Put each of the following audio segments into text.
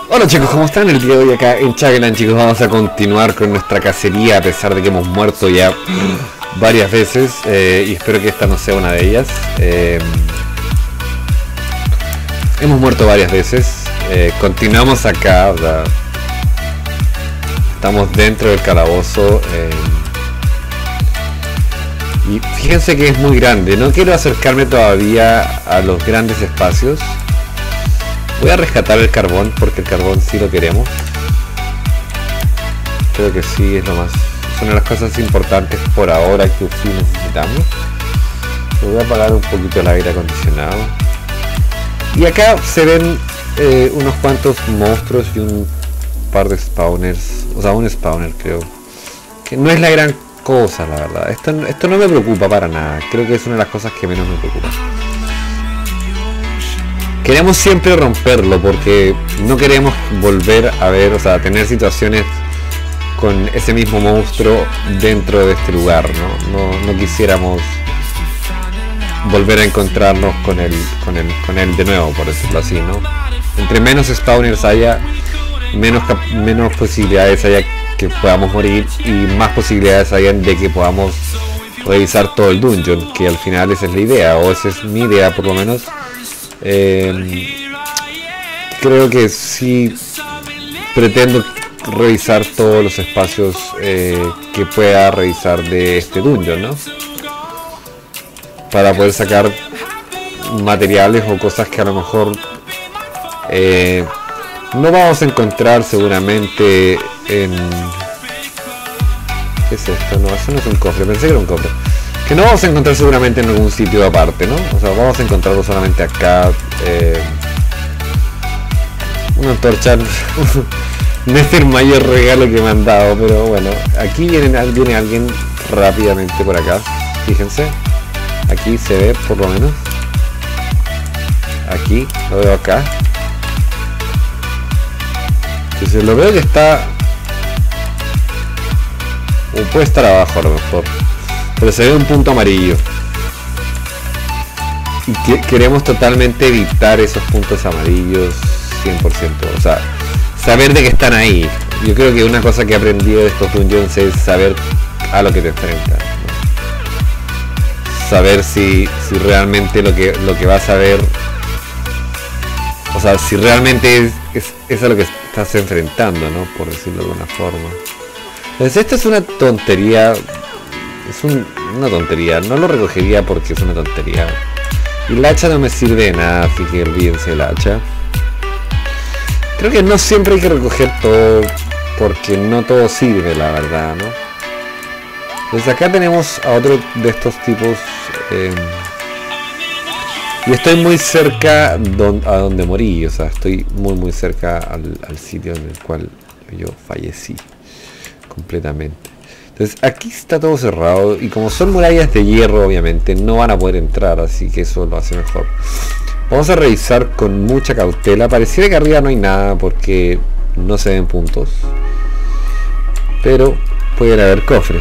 Hola chicos, ¿cómo están? El día de hoy acá en Skyline, chicos, vamos a continuar con nuestra cacería a pesar de que hemos muerto ya varias veces y espero que esta no sea una de ellas. Hemos muerto varias veces, continuamos acá, ¿verdad? Estamos dentro del calabozo y fíjense que es muy grande. No quiero acercarme todavía a los grandes espacios. Voy a rescatar el carbón porque el carbón sí lo queremos. Creo que sí es lo más. Es una de las cosas importantes por ahora que sí necesitamos. Voy a apagar un poquito el aire acondicionado. Y acá se ven unos cuantos monstruos y un par de spawners. O sea, un spawner creo. Que no es la gran cosa, la verdad. Esto no me preocupa para nada. Creo que es una de las cosas que menos me preocupa. Queremos siempre romperlo porque no queremos volver a ver, o sea, tener situaciones con ese mismo monstruo dentro de este lugar, ¿no? No quisiéramos volver a encontrarnos con él de nuevo, por decirlo así, ¿no? Entre menos spawners haya, menos posibilidades haya que podamos morir y más posibilidades hayan de que podamos revisar todo el dungeon, que al final esa es la idea, o esa es mi idea por lo menos. Creo que sí pretendo revisar todos los espacios que pueda revisar de este dungeon, ¿no? Para poder sacar materiales o cosas que a lo mejor no vamos a encontrar seguramente en... ¿Qué es esto? No, eso no es un cofre, pensé que era un cofre. Que no vamos a encontrar seguramente en algún sitio aparte, ¿no? O sea, vamos a encontrarlo solamente acá. Una antorcha no es el mayor regalo que me han dado, pero bueno. Aquí viene alguien rápidamente por acá. Fíjense. Aquí se ve por lo menos. Aquí, lo veo acá. Entonces lo veo que está... O puede estar abajo a lo mejor. Pero se ve un punto amarillo. Y queremos totalmente evitar esos puntos amarillos 100%. O sea, saber de que están ahí. Yo creo que una cosa que he aprendido de estos dungeons es saber a lo que te enfrentas, ¿no? Saber si realmente lo que vas a ver... O sea, si realmente es a lo que estás enfrentando, ¿no? Por decirlo de alguna forma. Entonces esta es una tontería. Es una tontería, no lo recogería porque es una tontería. Y el hacha no me sirve de nada, así que olvídense del hacha. Creo que no siempre hay que recoger todo, porque no todo sirve, la verdad, ¿no? Desde acá tenemos a otro de estos tipos. Y estoy muy cerca a donde morí, o sea, estoy muy cerca al sitio en el cual yo fallecí completamente. Entonces aquí está todo cerrado y como son murallas de hierro obviamente no van a poder entrar, así que eso lo hace mejor. Vamos a revisar con mucha cautela. Pareciera que arriba no hay nada porque no se ven puntos, pero pueden haber cofres.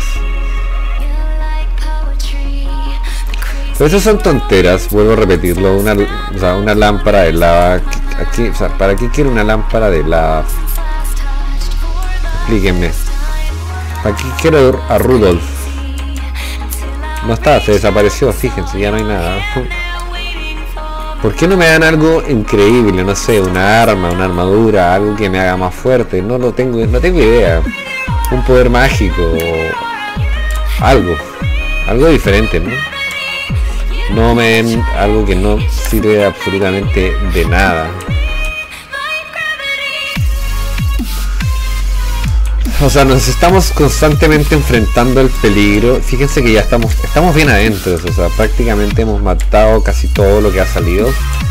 Pero eso son tonteras, vuelvo a repetirlo. Una lámpara de lava. Aquí, o sea, ¿para qué quiero una lámpara de lava? Explíquenme. Aquí quiero a Rudolf. No está, se desapareció, fíjense, ya no hay nada. ¿Por qué no me dan algo increíble? No sé, una arma, una armadura, algo que me haga más fuerte. No tengo idea. Un poder mágico o algo diferente, ¿no? No me den algo que no sirve absolutamente de nada. O sea, nos estamos constantemente enfrentando al peligro. Fíjense que ya estamos bien adentro. O sea, prácticamente hemos matado casi todo lo que ha salido.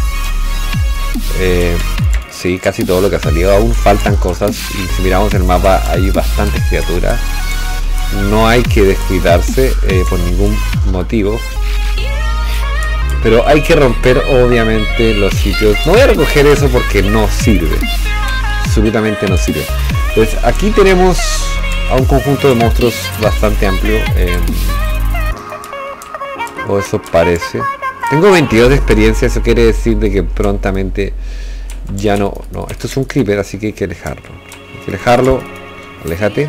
Sí, casi todo lo que ha salido. Aún faltan cosas. Y si miramos el mapa hay bastantes criaturas. No hay que descuidarse por ningún motivo. Pero hay que romper obviamente los sitios. No voy a recoger eso porque no sirve. Absolutamente no sirve. Pues aquí tenemos a un conjunto de monstruos bastante amplio. O eso parece. Tengo 22 de experiencia, eso quiere decir de que prontamente ya no, esto es un creeper, así que hay que alejarlo. Aléjate.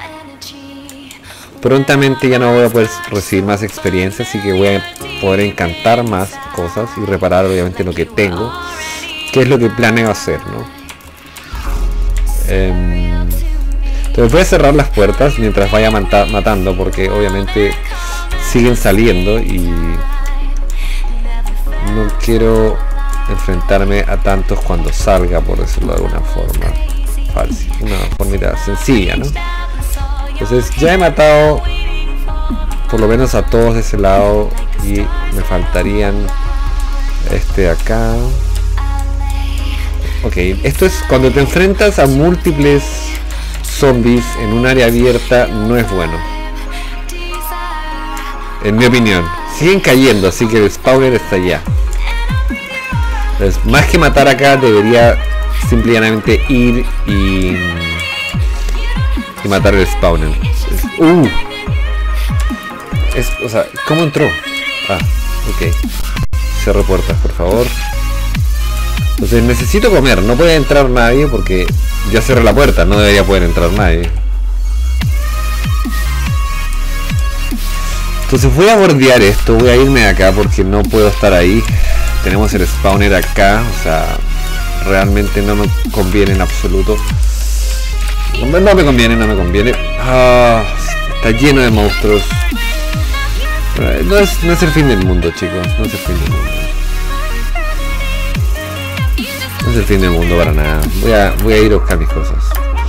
Prontamente ya no voy a poder recibir más experiencia, así que voy a poder encantar más cosas y reparar obviamente lo que tengo, que es lo que planeo hacer, ¿no? Entonces voy a cerrar las puertas mientras vaya matando, porque obviamente siguen saliendo y no quiero enfrentarme a tantos cuando salga, por decirlo de alguna forma fácil, una forma sencilla, ¿no? Entonces ya he matado por lo menos a todos de ese lado y me faltarían este de acá. Ok, esto es cuando te enfrentas a múltiples zombies en un área abierta, no es bueno, en mi opinión. Siguen cayendo, así que el spawner está allá. Entonces, más que matar acá, debería simplemente ir y matar el spawner. O sea, ¿cómo entró? Ah, ok. Cierro puertas, por favor. Entonces necesito comer, no puede entrar nadie porque ya cerré la puerta, no debería poder entrar nadie. Entonces voy a bordear esto, voy a irme de acá porque no puedo estar ahí. Tenemos el spawner acá, o sea, realmente no me conviene en absoluto. No me conviene. Ah, está lleno de monstruos. No es el fin del mundo, chicos, no es el fin del mundo. No es el fin del mundo para nada. Voy a ir a buscar mis cosas.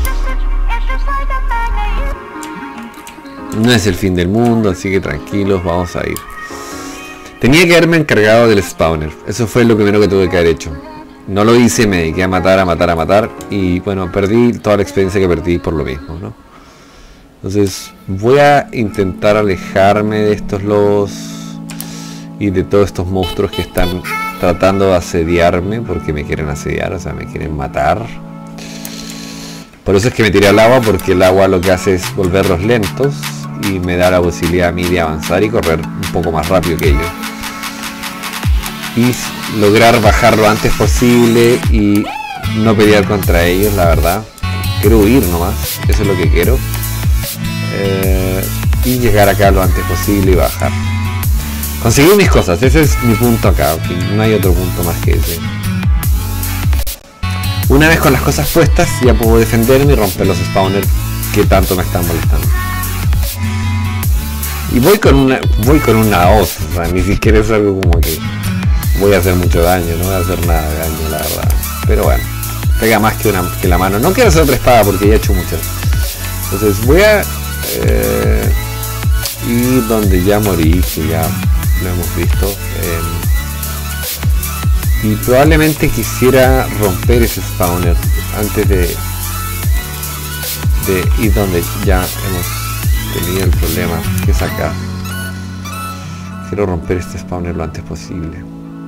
No es el fin del mundo, así que tranquilos, vamos a ir. Tenía que haberme encargado del spawner. Eso fue lo primero que tuve que haber hecho. No lo hice, me dediqué a matar. Y bueno, perdí toda la experiencia que perdí por lo mismo, ¿no? Entonces voy a intentar alejarme de estos lobos y de todos estos monstruos que están tratando de asediarme, porque me quieren asediar, o sea, me quieren matar. Por eso es que me tiré al agua, porque el agua lo que hace es volverlos lentos y me da la posibilidad a mí de avanzar y correr un poco más rápido que ellos y lograr bajar lo antes posible y no pelear contra ellos. La verdad, quiero huir nomás, eso es lo que quiero, y llegar acá lo antes posible y bajar. Conseguir mis cosas, ese es mi punto acá, no hay otro punto más que ese. Una vez con las cosas puestas ya puedo defenderme y romper los spawners que tanto me están molestando. Y voy con una hoz, o sea, ni siquiera es algo como que voy a hacer mucho daño, no voy a hacer nada de daño, la verdad. Pero bueno, pega más que la mano. No quiero hacer otra espada porque ya he hecho muchas. Entonces voy a ir donde ya morí, que ya lo hemos visto. Y probablemente quisiera romper ese spawner antes de ir donde ya hemos tenido el problema, que es acá. Quiero romper este spawner lo antes posible.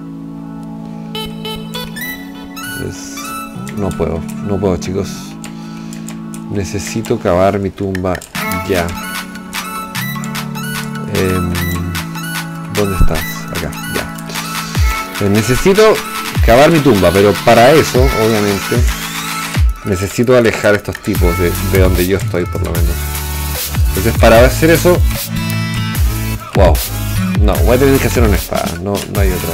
Entonces, no puedo, chicos. Necesito cavar mi tumba ya. ¿Dónde estás? Acá, ya. Necesito cavar mi tumba, pero para eso, obviamente, necesito alejar estos tipos de donde yo estoy, por lo menos. Entonces, para hacer eso, wow, no, voy a tener que hacer una espada, no hay otra.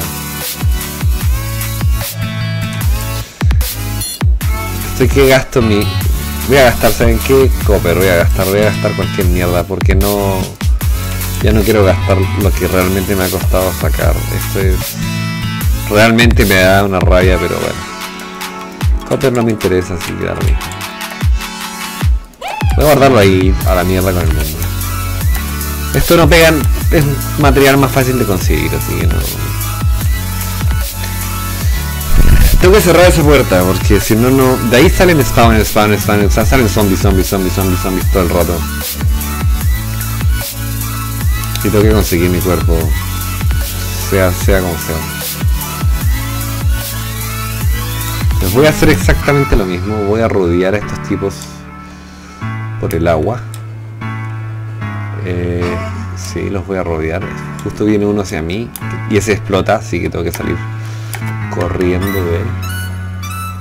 Estoy que gasto voy a gastar, ¿saben qué? Copper, voy a gastar cualquier mierda, porque ya no quiero gastar lo que realmente me ha costado sacar. Esto es... realmente me da una rabia, pero bueno. Copper no me interesa, así que da lo mismo. Voy a guardarlo ahí a la mierda con el mundo. Esto no pega, es material más fácil de conseguir, así que no... Tengo que cerrar esa puerta porque si no, no... De ahí salen spawn, o sea, salen zombies todo el rato. Y tengo que conseguir mi cuerpo, sea como sea. Les voy a hacer exactamente lo mismo, voy a rodear a estos tipos por el agua. Sí, los voy a rodear. Justo viene uno hacia mí y ese explota, así que tengo que salir corriendo de él.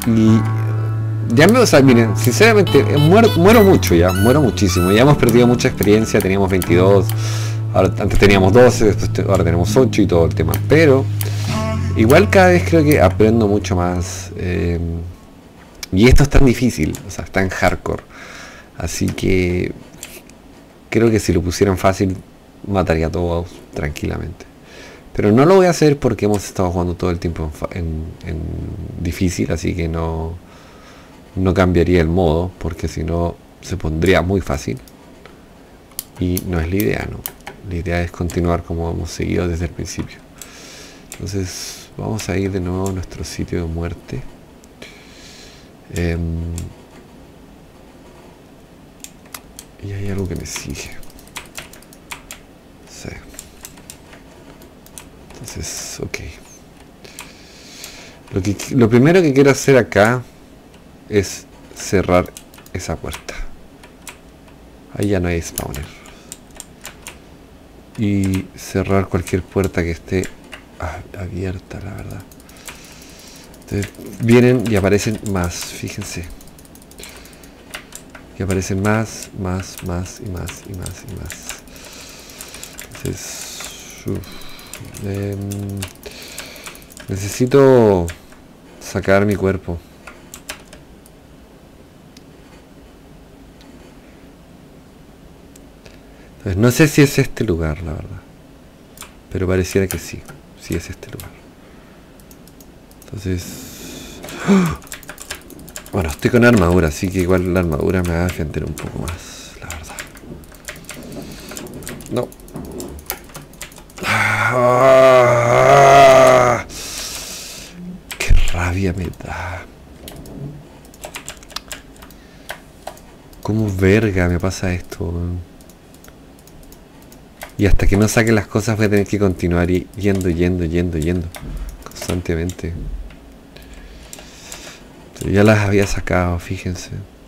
Y ya o sea, miren, sinceramente muero mucho ya, muero muchísimo. Ya hemos perdido mucha experiencia, teníamos 22, ahora, antes teníamos 12, después ahora tenemos 8 y todo el tema. Pero igual cada vez creo que aprendo mucho más. Y esto es tan difícil, o sea, está en hardcore. Así que creo que si lo pusieran fácil mataría a todos tranquilamente. Pero no lo voy a hacer porque hemos estado jugando todo el tiempo en difícil, así que no cambiaría el modo, porque si no se pondría muy fácil. Y no es la idea, ¿no? La idea es continuar como hemos seguido desde el principio. Entonces vamos a ir de nuevo a nuestro sitio de muerte. Y hay algo que me sigue. Sí. Entonces, ok. Lo primero que quiero hacer acá es cerrar esa puerta. Ahí ya no hay spawner. Y cerrar cualquier puerta que esté abierta, la verdad. Entonces, vienen y aparecen más, fíjense. Y aparecen más y más. Entonces, necesito sacar mi cuerpo. Entonces, no sé si es este lugar, la verdad. Pero pareciera que sí. Sí es este lugar. Entonces... ¡oh! Bueno, estoy con armadura, así que igual la armadura me va a defender un poco más, la verdad. No. ¡Ah! ¡Qué rabia me da! ¿Cómo verga me pasa esto, man? Y hasta que no saque las cosas voy a tener que continuar yendo constantemente. Ya las había sacado, fíjense.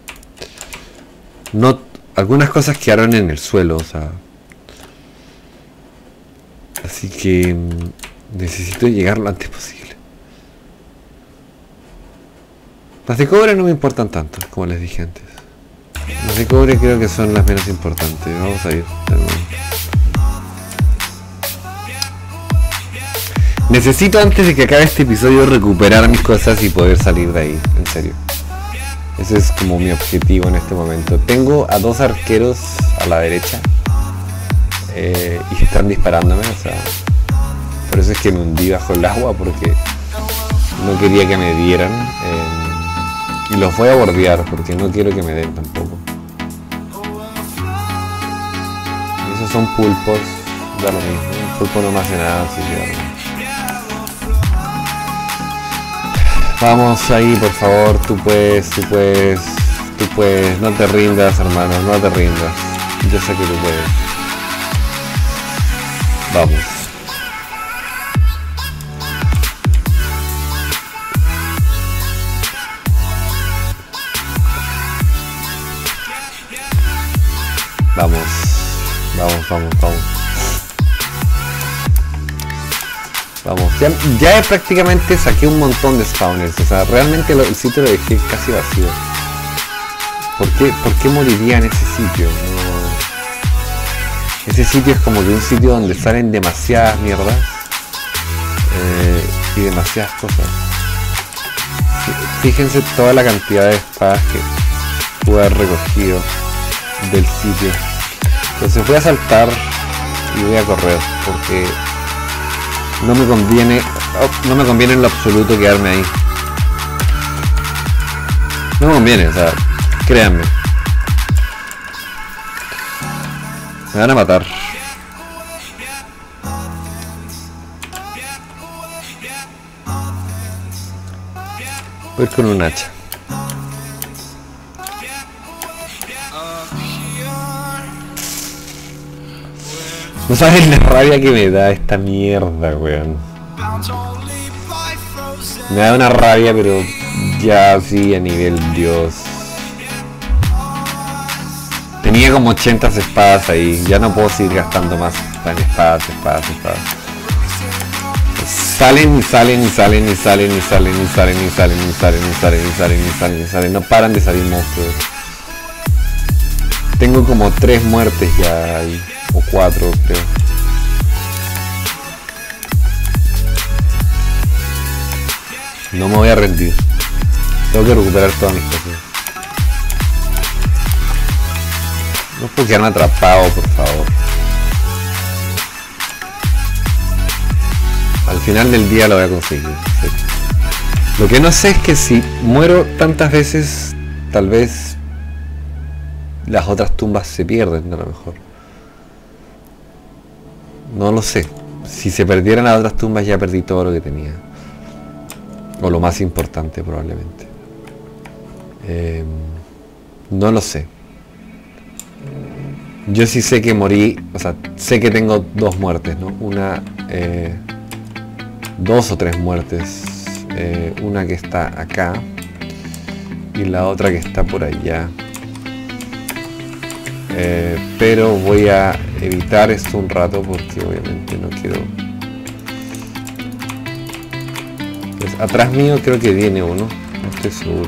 No, algunas cosas quedaron en el suelo, o sea. Así que necesito llegar lo antes posible. Las de cobre no me importan tanto, como les dije antes. Las de cobre creo que son las menos importantes. Vamos a ir de nuevo. Necesito antes de que acabe este episodio recuperar mis cosas y poder salir de ahí, en serio. Ese es como mi objetivo en este momento. Tengo a 2 arqueros a la derecha y están disparándome, o sea, por eso es que me hundí bajo el agua, porque no quería que me dieran. Y los voy a bordear porque no quiero que me den tampoco. Y esos son pulpos, da lo mismo. Un pulpo no me hace nada, así que da lo mismo. Vamos ahí, por favor, tú puedes, no te rindas, hermano, no te rindas. Yo sé que tú puedes. Vamos. Vamos, ya prácticamente saqué un montón de spawners, o sea, realmente el sitio lo dejé casi vacío. ¿Por qué moriría en ese sitio? No. Ese sitio es como que un sitio donde salen demasiadas mierdas y demasiadas cosas. Fíjense toda la cantidad de espadas que pude haber recogido del sitio. Entonces voy a saltar y voy a correr porque no me conviene en lo absoluto quedarme ahí. No me conviene, o sea, créanme. Me van a matar. Voy con un hacha. No sabes la rabia que me da esta mierda, weón. Me da una rabia, pero ya así a nivel Dios. Tenía como 80 espadas ahí. Ya no puedo seguir gastando más en espadas. salen y salen y salen y salen y salen y salen y salen y salen y salen y salen y salen y salen. No paran de salir monstruos. Tengo como 3 muertes ya ahí, o 4 creo. No me voy a rendir. Tengo que recuperar todas mis cosas. No puedo quedarme atrapado, por favor. Al final del día lo voy a conseguir. Sí. Lo que no sé es que si muero tantas veces, tal vez las otras tumbas se pierden a lo mejor. No lo sé. Si se perdieran las otras tumbas ya perdí todo lo que tenía. O lo más importante probablemente. No lo sé. Yo sí sé que morí, o sea, sé que tengo 2 muertes, ¿no? Una, 2 o 3 muertes. Una que está acá y la otra que está por allá. Pero voy a evitar esto un rato porque obviamente no quiero. Pues atrás mío creo que viene uno, no estoy seguro.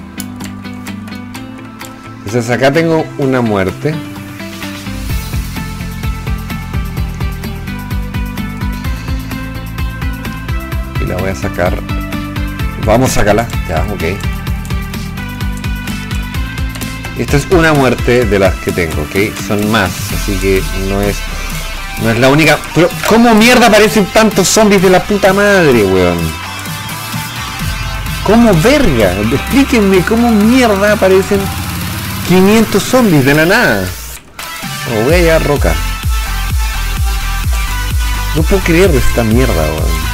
Entonces acá tengo una muerte. Y la voy a sacar. Vamos a sacarla, ya, ok. Esta es una muerte de las que tengo, ¿ok? Son más, así que no es la única. Pero ¿cómo mierda aparecen tantos zombies de la puta madre, weón? ¿Cómo verga? Explíquenme cómo mierda aparecen 500 zombies de la nada. Oh, voy a llevar roca. No puedo creer esta mierda, weón.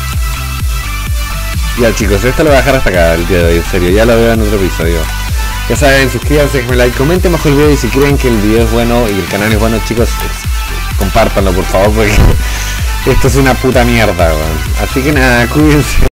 Ya chicos, esto lo voy a dejar hasta acá el día de hoy, en serio. Ya lo veo en otro episodio. Ya saben, suscríbanse, déjenme like, comenten bajo el video y si creen que el video es bueno y el canal es bueno, chicos, compártanlo por favor porque esto es una puta mierda, weón. Así que nada, cuídense.